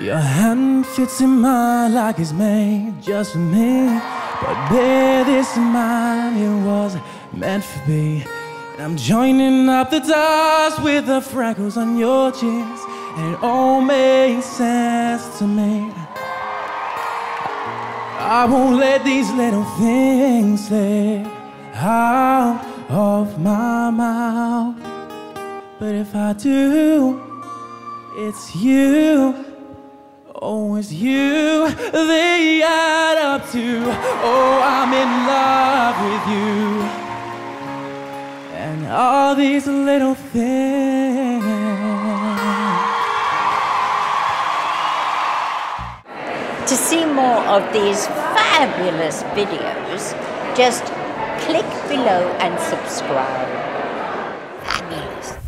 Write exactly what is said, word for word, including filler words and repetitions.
Your hand fits in mine like it's made just for me. But babe, this is mine, it was meant for me. And I'm joining up the dots with the freckles on your cheeks, and it all makes sense to me. I won't let these little things slip out of my mouth. But if I do, it's you. Oh, it's you they add up to. Oh, I'm in love with you. And all these little things. To see more of these fabulous videos, just click below and subscribe. Fabulous.